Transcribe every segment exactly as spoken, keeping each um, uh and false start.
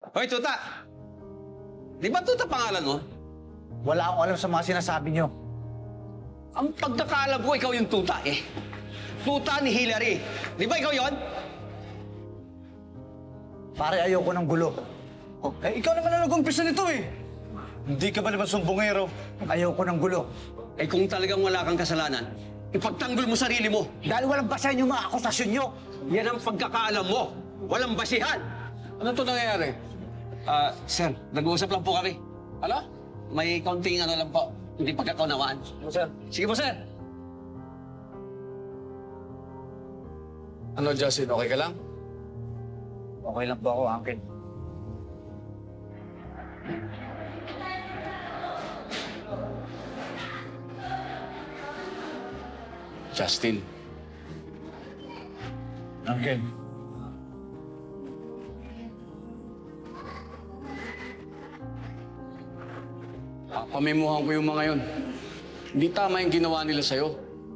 Hoy, Tuta! Di ba Tuta pangalan mo? Wala akong alam sa mga sinasabi niyo. Ang pagkakaalam ko, ikaw yung Tuta eh. Tuta ni Hillary. Di ba ikaw yon? Pare, ayoko ng gulo. Oh, eh, ikaw naman ang nag-umpisa nito eh. Hindi ka ba naman sumbongero? Ayoko ng gulo. Eh kung talagang wala kang kasalanan, ipagtanggol mo sarili mo. Dahil walang basahin yung mga akusasyon niyo. Yan ang pagkakaalam mo. Walang basihan. Ano to nangyayari? Ah, sir, nag-uusap lang po kami. Ano? May kaunting ano lang po. Hindi pagkakaunawaan. Ano, sir? Sige po, sir. Ano, Justin? Okay ka lang? Okay lang ba ako, Uncle? Justin. Uncle. Pamemuhan ko yung mga yon. Hindi tama yung ginawa nila sa'yo.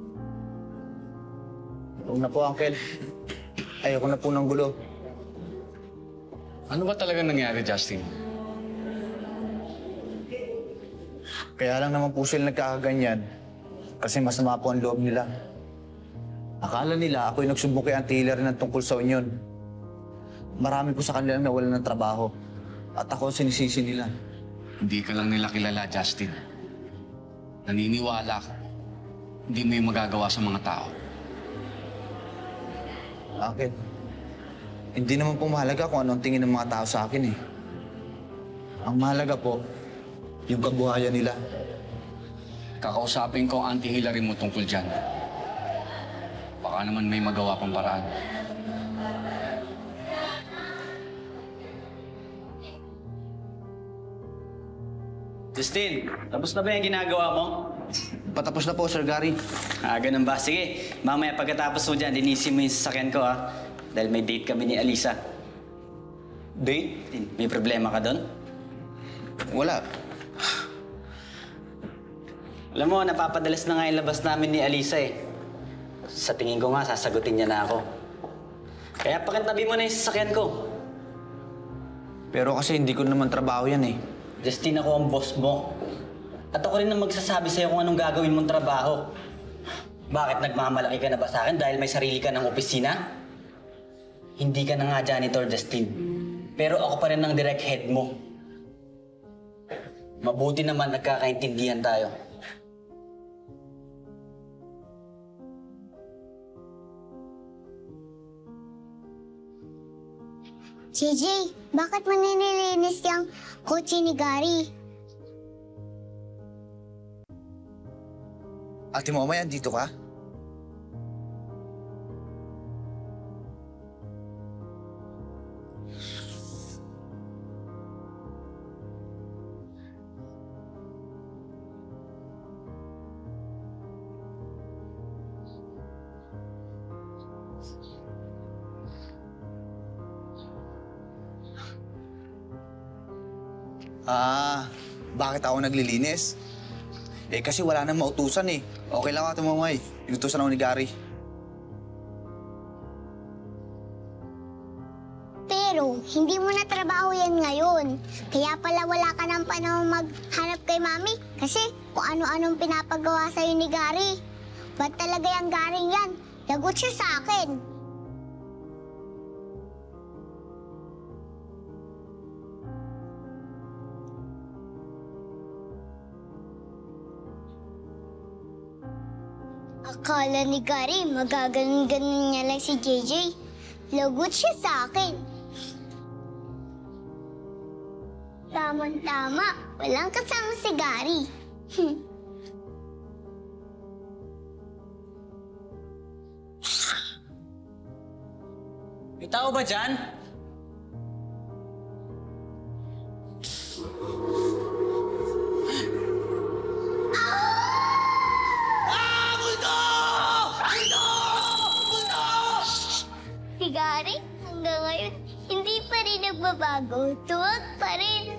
Huwag na po, Uncle. Ayoko na po ng gulo. Ano ba talaga nangyari, Justin? Kaya lang naman po sila nagkakaganyan. Kasi masama po ang loob nila. Akala nila ako yung nagsumbong kay Auntie Hillary ng tungkol sa union. Marami po sa kanilang nawalan ng trabaho. At ako ang sinisisi nila. Hindi ka lang nila kilala, Justin. Naniniwala ka. Hindi mo yung magagawa sa mga tao. Uncle, hindi naman po mahalaga kung anong tingin ng mga tao sa akin eh. Ang mahalaga po, yung kabuhayan nila. Kakausapin ko ang Auntie Hillary mo tungkol dyan. Baka naman may magawa pang paraan. Justin, tapos na ba yung ginagawa mo? Patapos na po, Sir Gary. Ah, ganun ba? Sige, mamaya pagkatapos mo dyan, linisin mo yung sasakyan ko, ha? Dahil may date kami ni Alisa. Date? May problema ka doon? Wala. Alam mo, napapadalas na nga yung labas namin ni Alisa, eh. Sa tingin ko nga, sasagutin niya na ako. Kaya pakintabi mo na yung sasakyan ko. Pero kasi hindi ko naman trabaho yan eh. Justin, ako ang boss mo. At ako rin ang magsasabi sa'yo kung anong gagawin mong trabaho. Bakit nagmamalaki ka na ba sa akin dahil may sarili ka ng opisina? Hindi ka na nga janitor, Justin. Pero ako pa rin ang direct head mo. Mabuti naman nagkakaintindihan tayo. J J, bakit mo nililinis yung kotse ni Gary? Ate Momay, andito ka? Ah, bakit ako naglilinis? Eh kasi wala nang mautusan eh. Okay lang Ate Momay. Inutusan ako ni Gary. Pero, hindi mo na trabaho yan ngayon. Kaya pala wala ka ng panahon maghanap kay Mami. Kasi kung ano-anong pinapagawa sa'yo ni Gary. Ba't talaga yung Gary yan? Lagot siya sa akin. Akala ni Gary, magaganon-ganon niya lang si J J. Lagot siya sa akin. Tamang-tama, walang kasama si Gary. May tao ba dyan? Si Gary, hanggang ngayon, hindi pa rin nagbabago. Tuwag pa rin.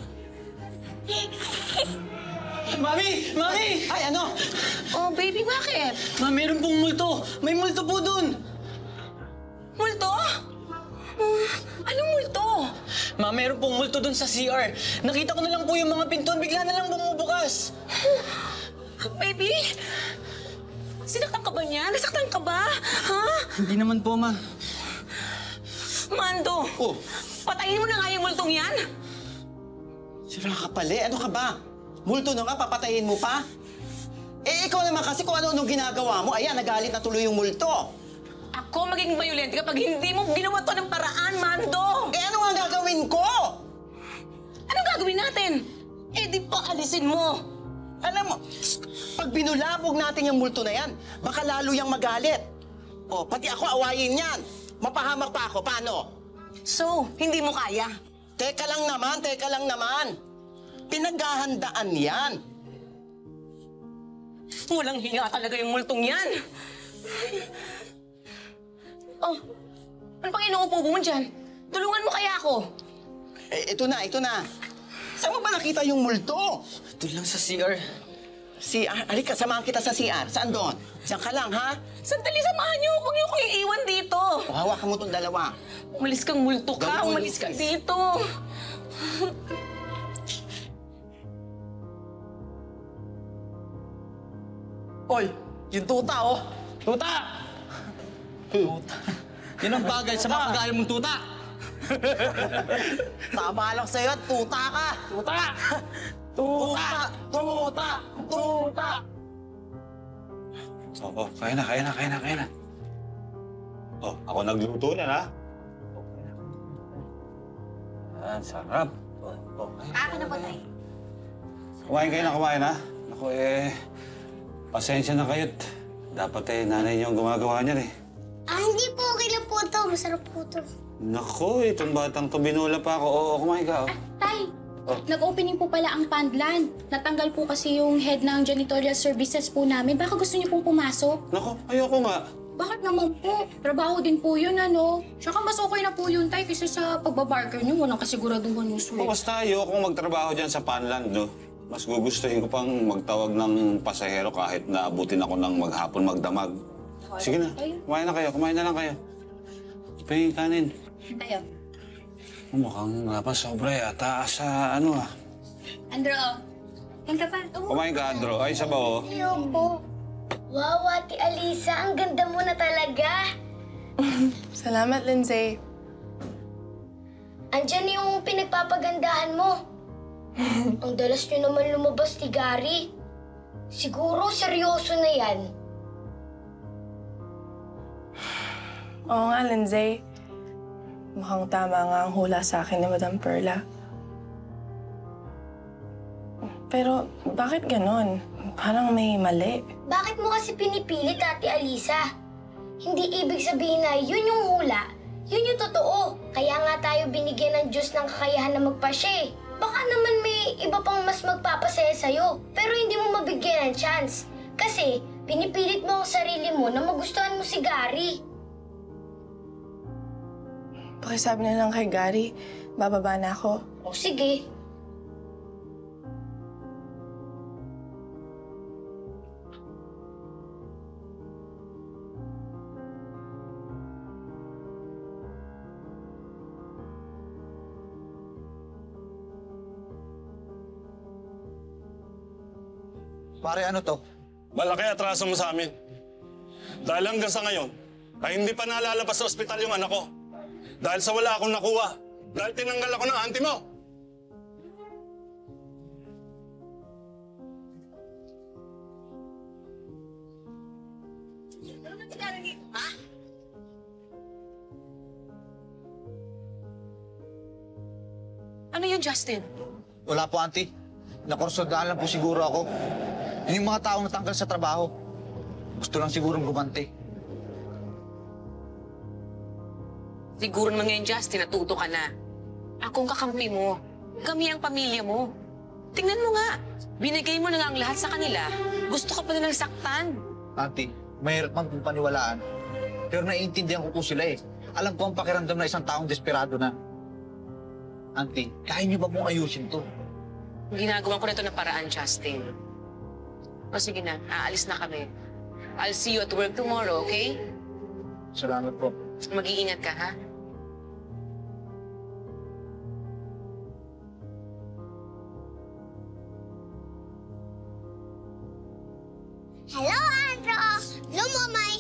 Mami! Mami! Ay, ano? Oh, baby, bakit? Ma, meron pong multo. May multo po dun. Multo? Uh, anong multo? Ma, meron pong multo dun sa C R. Nakita ko na lang po yung mga pintuan, bigla na lang bumubukas. Baby! Sinaktan ka ba niya? Nasaktan ka ba? Ha? Hindi naman po, ma. Mando! Oh, Patayin mo na nga yung multong yan! sira ka pala. Ano ka ba? Multo na nga, papatayin mo pa? Eh, ikaw naman kasi kung ano-anong ginagawa mo. Ayan, nagalit na tuloy yung multo. Ako magiging violent kapag hindi mo ginawa to ng paraan, Mando! Eh, ano nga gagawin ko? Anong gagawin natin? Eh, di pa alisin mo! Alam mo, pag binulabog natin yung multo na yan, baka lalo yung magalit. O, pati ako awayin yan. Mapahamak pa ako, paano? So, hindi mo kaya? Teka lang naman, teka lang naman. Pinaghahandaan yan. Walang hiya talaga yung multong yan! Oh, ano pang inuupo mo dyan? Tulungan mo kaya ako? Eh, ito na, ito na. Saan mo ba nakita yung multo? Doon lang sa C R. C R, halika, samahan kita sa C R. Saan doon? Diyan ka lang, ha? Sandali, samahan niyo. Huwag niyo akong iiwan dito. O, hawakan mo itong dalawa. Umalis kang multo ka. Gawin mo, Umalis ka Luis. dito. Oy, yung tuta, oh. Tuta! Tuta. Yan ang bagay sa mga kagaya mong tuta. Tama lang sa'yo, tuta ka. Tuta! Tuta! Tuta! Tuta! Oo, kaya na, kaya na, kaya na, kaya na. Oh, ako nagluto na, ha? Ah, sarap. Oh, oh, kaya Ako na po, tay. Kumain kayo na, kumain, ha? Naku, eh, pasensya na kayo't dapat eh, nanay niyo ang gumagawa niyan, eh. Ah, hindi po. Okay lang po ito. Masarap po ito. Naku, itong batang to, binula pa ako. Oo, kumain ka, oh. Tay, Oh. nag-opening po pala ang Pandland. Natanggal po kasi yung head ng janitorial services po namin. Baka gusto niyo pong pumasok? Naku, ayoko nga. Bakit naman po? Trabaho din po yun, ano? Tsaka mas okay na po yun, Tay, kasi sa pagbabarker niyo, walang kasiguraduhan yung O, sweldo. basta ayokong magtrabaho dyan sa Panland, no? Mas gugustuhin ko pang magtawag ng pasahero kahit na abutin ako ng maghapon magdamag. Sige na, kumain na kayo, kumain na lang kayo. Pahingin kanin. Tayo. Oh, mukhang lapas sobra eh. Taas sa ano ah. Andro, oh. Yan ka pa. Kumain ka, Andro. Ay, sabaw oh. Ayoko. Wow, Ate Alisa. Ang ganda mo na talaga. Salamat, Lindsay. Andyan yung pinagpapagandahan mo. Ang dalas nyo naman lumabas ni Gary. Siguro seryoso na yan. Oo nga, Lindsay. Mukhang tama nga ang hula sa akin ni Madam Perla. Pero bakit ganon? Parang may mali. Bakit mo kasi pinipilit, Ate Alisa? Hindi ibig sabihin na yun yung hula, yun yung totoo. Kaya nga tayo binigyan ng Diyos ng kakayahan na magpasya eh. Baka naman may iba pang mas magpapasaya sa'yo, pero hindi mo mabigyan ng chance. Kasi pinipilit mo ang sarili mo na magustuhan mo si Gary. Pakisabi na lang kay Gary, bababa na ako. O sige. Pare, ano to? Malaki atraso mo sa amin. Dahil hanggang sa ngayon, ay hindi pa nalalabas sa ospital yung anak ko. Dahil sa wala akong nakuha. Dahil tinanggal ako ng auntie mo. Ano yun, Justin? Wala po, auntie. Nakonsultahan lang po siguro ako. Yun yung mga taong natanggal sa trabaho. Gusto lang sigurong gumanti. Siguro naman ngayon, Justin, natuto ka na. Akong kakampi mo. Kami ang pamilya mo. Tingnan mo nga. Binigay mo na nga ang lahat sa kanila. Gusto ka pa nilang saktan. Auntie, mahirap man kung paniwalaan. Pero naiintindihan ko po sila eh. Alam ko ang pakiramdam na isang taong desperado na. Auntie, kaya niyo ba pong ayusin to? Ginagawa ko na ito ng paraan, Justin. O sige na, aalis na kami. I'll see you at work tomorrow, okay? Salamat po. Mag-iingat ka, ha? Hello, Andro! Hello, Momay!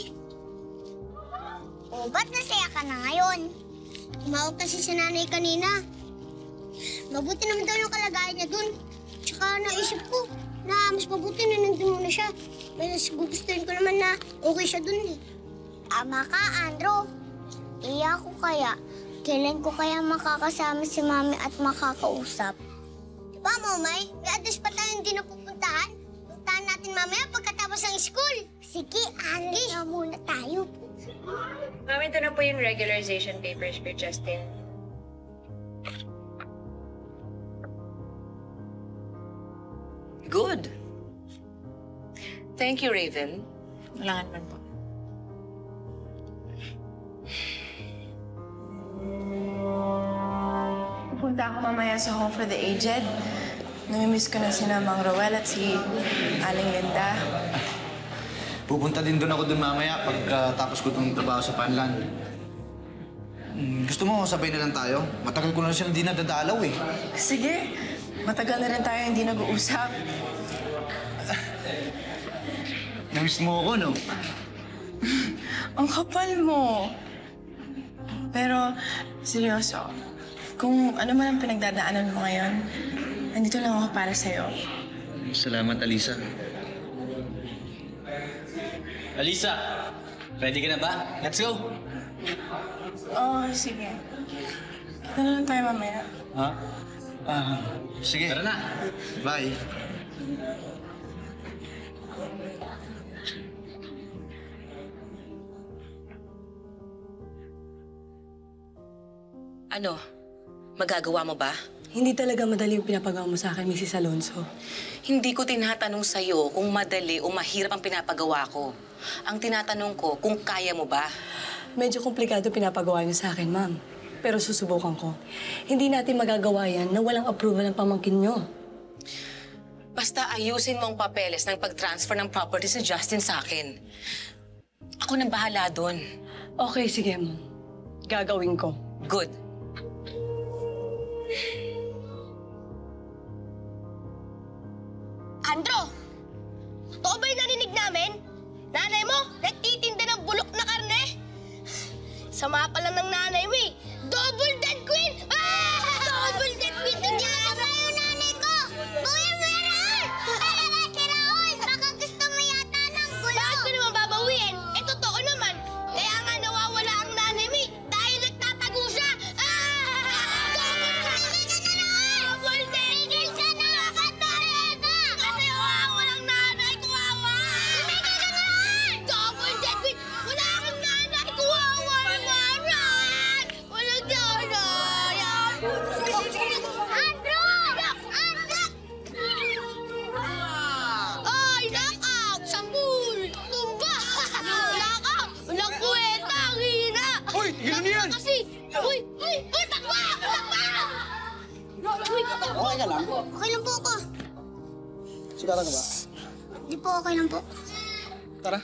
O, ba't nasaya ka na ngayon? Tumawag kasi si nanay kanina. Mabuti naman daw yung kalagayan niya dun. Tsaka naisip ko na mas mabuti na nandun muna siya. Mas gugustuhin ko naman na okay siya dun eh. Tama ka, Andro. Iya ko kaya. Kailan ko kaya makakasama si Mami at makakausap? Diba, Momay? May address pa tayo hindi napupuntahan. Puntahan natin mamaya pagkatapos ng school. Sige, Andy. Na muna tayo. Ma'am, ito na po yung regularization papers for Justin. Good. Thank you, Raven. Wala naman po. Pupunta ako mamaya sa Home for the Aged. Namimiss ko na si Mang Roel at si Aling Linda. Pupunta din doon ako doon mamaya pagkatapos ko itong trabaho sa Panland. Hmm, gusto mo, sabay na lang tayo? Matagal ko na siya hindi nadadalaw eh. Sige, matagal na rin tayo hindi nag-uusap. Namiss mo ako, no? Ang kapal mo. Pero, seryoso, kung ano man ang pinagdadaanan mo ngayon, nandito lang ako para sa'yo. Salamat, Alisa. Alisa, ready ka na ba? Let's go! Oo, oh, sige. Kita na lang tayo mamaya. Ha? Ah, sige. Tara na! Bye. Ano? Magagawa mo ba? Hindi talaga madali yung pinapagawa mo sa akin, Missus Alonso. Hindi ko tinatanong sa'yo kung madali o mahirap ang pinapagawa ko. Ang tinatanong ko kung kaya mo ba. Medyo komplikado pinapagawa niyo sa akin, ma'am. Pero susubukan ko. Hindi natin magagawa yan na walang approval ng pamangkin niyo. Basta ayusin mo ang papeles ng pag-transfer ng property si Justin sa akin. Ako nang bahala doon. Okay, sige, ma'am. Gagawin ko. Good. Andro! Totoo ba yung narinig namin? Nanay mo, nagtitinda ng bulok na karne? Sama pa lang ng nanay mo eh. Double dead queen! Ah! Double dead queen! Hindi ako sa yung nanay ko! Buhay mo yan, Raul! Ay, si Raul! Baka gusto mo yata ng bulok! Bakit ko naman babawiin? Eh, totoo naman. Kaya nga nawawala ang nanay mo eh. Dahil nagtatago siya! Ah! Double dead queen! Double dead queen! Siya na! Kasi wawa ng nanay! Kawawa! Tumigil ka naman! Double dead queen! Wala akong nanay! Kawawa naman! Walang nanay! Andrew! Andrew! Ay, knockout! Sambul! Tumba! Knockout! Walang kuweta! Ang hina! Hoy, tigilan niyo yan! Kasi! Uy! Uy! Uy! Takwa! Takwa! Uy! Okay ka lang? Okay lang po ako. Sigara ka ba? Di po, okay lang po. Tara.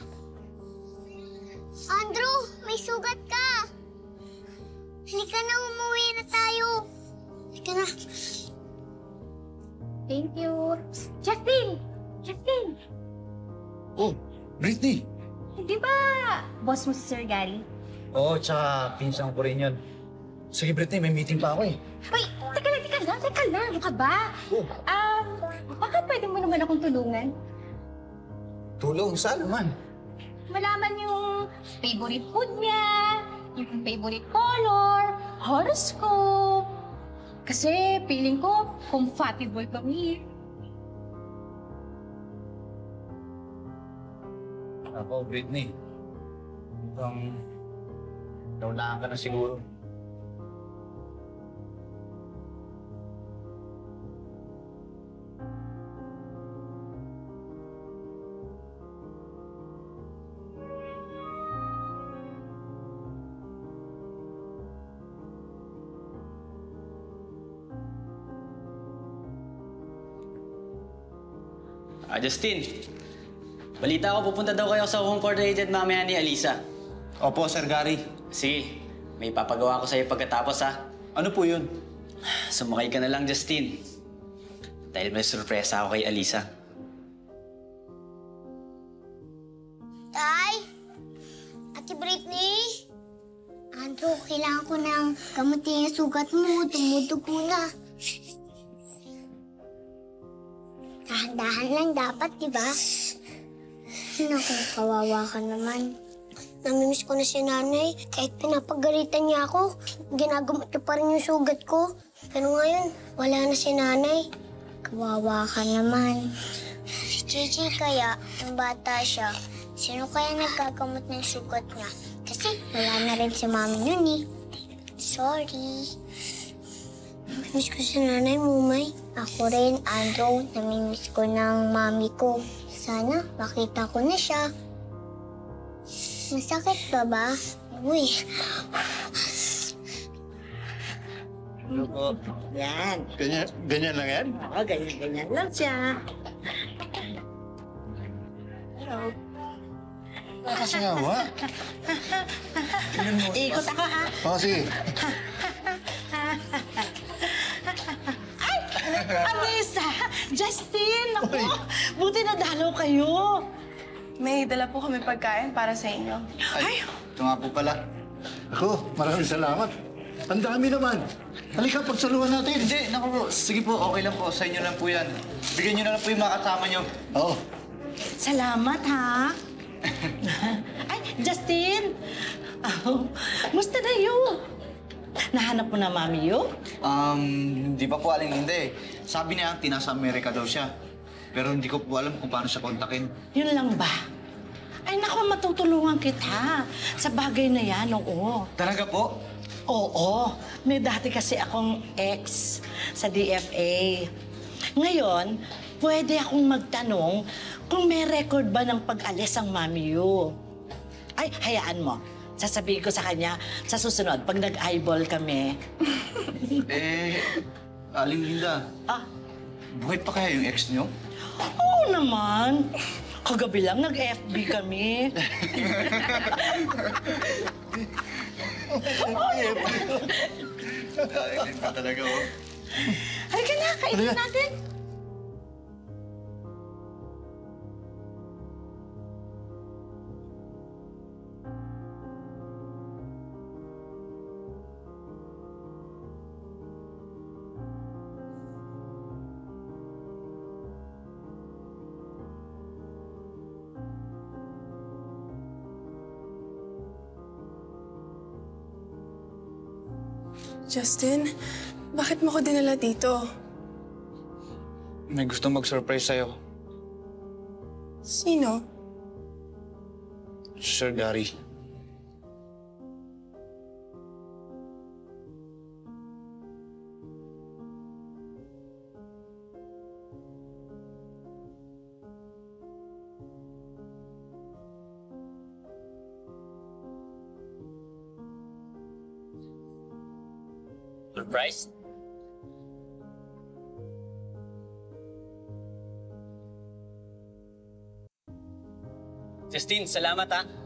Andrew, may sugat ka. Halika na, umuwi na tayo. Halika na. Thank you. Justin! Justin! Oh, Britney! Di ba boss mo si Sir Gary? Oo, oh, tsaka pinsan ko rin yun. Sige, Britney, may meeting pa ako eh. Uy, teka lang, teka lang, teka lang. Ano ka ba? Oh. Um, baka pwede mo naman akong tulungan? Tulong, saan naman? Malaman yung favorite food niya, yung favorite color, horoscope. Kasi feeling ko, compatible kami. Ako, Britney. Mukhang naunahan ka na siguro. Ah, Justin. Balita ko, pupunta daw kayo sa Home for the Aged mamaya ni Alisa. Opo, Sir Gary. Sige, may papagawa ko sa'yo pagkatapos ha. Ano po yun? Sumakay ka na lang, Justin. Dahil may sorpresa ako kay Alisa. Tay? Ate Britney? Andrew, kailangan ko ng gamutin yung sugat mo. Tumudugo na. Dahan-dahan lang dapat, di ba? Naku, kawawa ka naman. Namimiss ko na si nanay. Kahit pinapagalitan niya ako, ginagamot niya pa rin yung sugat ko. Pero ngayon, wala na si nanay. Kawawa ka naman. Si Gigi kaya, yung bata siya, sino kaya naggagamot ng sugat niya? Kasi wala na rin si mami nun eh. Sorry. Namimiss ko si nanay, Mumay. Ako rin, Andrew, namimiss ko ng mami ko. Sana makita ko na siya. Masakit pa ba? Uy. Ano po? Yan. Ganyan, ganyan lang yan? Oo, ganyan-ganyan lang siya. Hello. Nakasingawa. Ikot ako, ha? Oo, sige. Ay! Alisa! Justin! Ako! Buti nadalaw kayo. May dala po kami pagkain para sa inyo. Ay, ito nga po pala. Ako, maraming salamat. Ang dami naman. Halika, pagsaluhan natin. Hindi, naku po. Sige po, okay lang po. Sa inyo lang po yan. Bigyan nyo na lang po yung mga kasama nyo. Oo. Salamat, ha? Ay, Justin! Oh, musta na yun? Nahanap mo na mami yun? Um, hindi pa po aling hindi. Sabi niya, tinasa Amerika daw siya. Pero hindi ko po alam kung paano siya kontakin. Yun lang ba? Ay, naku, matutulungan kita. Sa bagay na yan, oo. Talaga po? Oo. May dati kasi akong ex sa D F A. Ngayon, pwede akong magtanong kung may record ba ng pag-alis ang mami yu. Ay, hayaan mo. Sasabihin ko sa kanya sa susunod, pag nag-eyeball kami. Eh, Aling Linda. Ah? Buhay pa kaya yung ex niyo? Oo naman. Kagabi lang nag-F B kami. Aling pa talaga, oh. Halika na, kainin natin. Justin, bakit mo ko dinala dito? May gusto mag-surprise sa'yo. Sino? Sir Gary. Surprise? Justine, salamat ha.